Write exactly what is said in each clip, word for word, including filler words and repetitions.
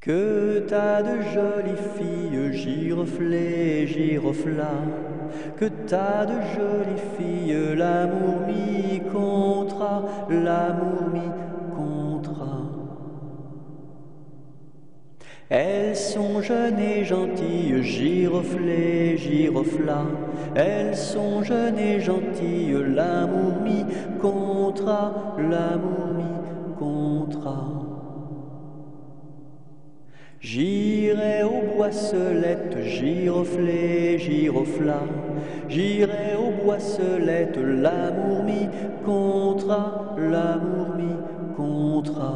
Que t'as de jolies filles, giroflées, giroflas. Que t'as de jolies filles, l'amour mi contra, l'amour mi contra. Elles sont jeunes et gentilles, giroflées, giroflas. Elles sont jeunes et gentilles, l'amour mi contra, l'amour mi contra. J'irai aux boisselettes, giroflées, giroflas. J'irai aux boisselettes, l'amour mi contra, l'amour mi contra.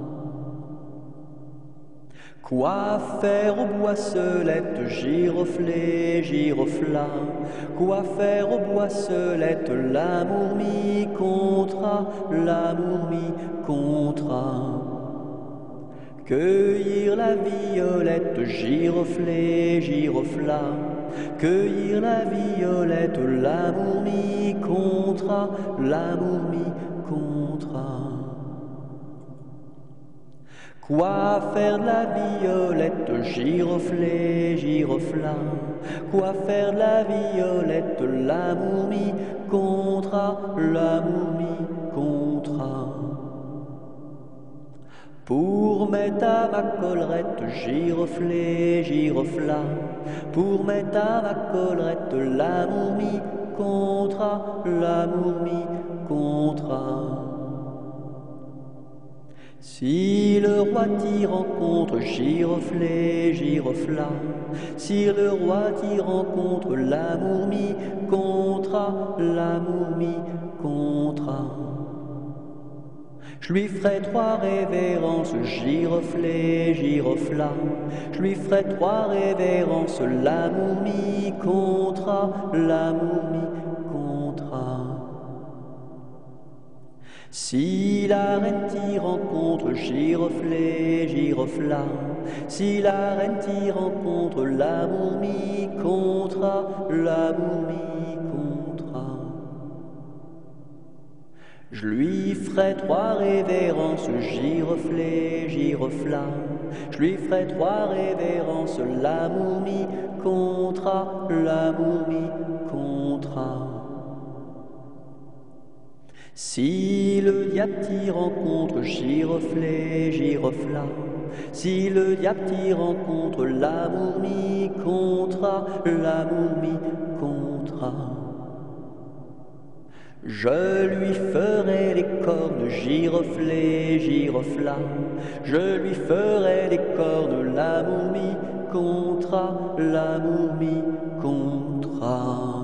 Quoi faire aux boisselettes, giroflées, giroflas? Quoi faire aux boisselettes, l'amour mi contra, l'amour mi contra. Cueillir la violette, giroflée, giroflas. Cueillir la violette, l'amour mi contra, l'amour mi contra. Quoi faire de la violette, giroflée, giroflas? Quoi faire de la violette, l'amour mi contra, l'amour mi contra. Pour mettre à ma collerette, giroflée, giroflas. Pour mettre à ma collerette, l'amour mi contra, l'amour mi contra. Si le roi t'y rencontre, giroflée, giroflas. Si le roi t'y rencontre, l'amour mi contra, l'amour mi contra. Je lui ferai trois révérences, giroflée, giroflas. Je lui ferai trois révérences, l'amour mi contra, l'amour mi contra. Si la reine t'y rencontre, giroflée, giroflas. Si la reine t'y rencontre, l'amour mi contra, l'amour mi contra. Je lui ferai trois révérences, giroflée, giroflas. Je lui ferai trois révérences, l'amour mi contra, l'amour mi contra. Si le diable t'y rencontre, giroflée, giroflas. Si le diable t'y rencontre, l'amour mi contra, l'amour mi contra. Je lui ferai les cornes, giroflée, giroflas. Je lui ferai les cornes, l'amour mi contra, l'amour mi contra.